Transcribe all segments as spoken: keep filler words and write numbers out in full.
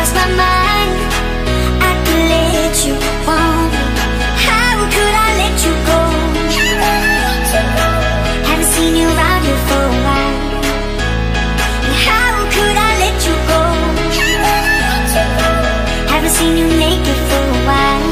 crossed my mind I could let you want me. How could I let you go? Haven't seen you around here for a while. And how could I let you go? Haven't seen you naked for a while.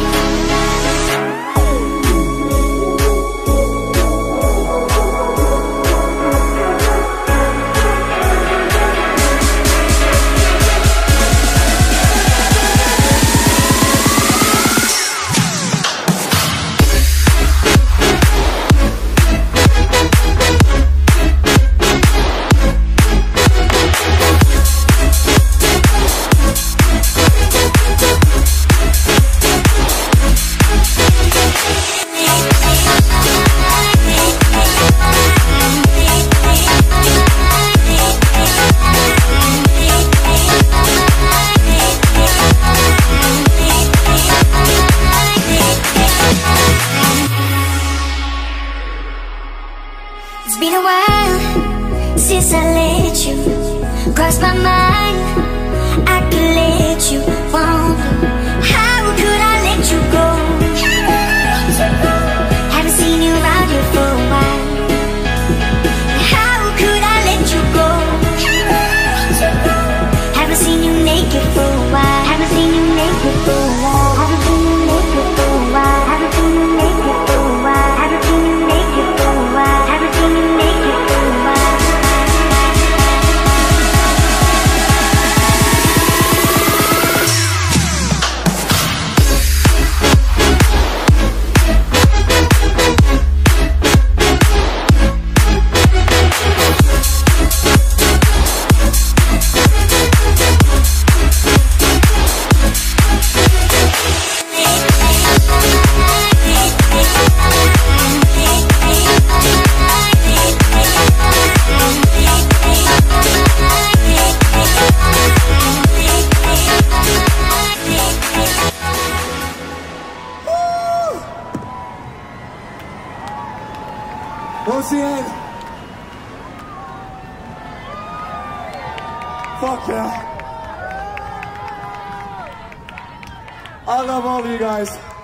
It's been a while since I let you cross my mind. I could let you want me. How could I let you go? Haven't seen you around here for a while. How could I let you go? Haven't seen you naked for a while. Haven't seen you naked for a while. Haven't seen you naked for a while. Haven't seen you naked for a while. Haven't seen you naked for a while. Haven't seen you naked for a while. Once again, fuck yeah. I love all of you guys.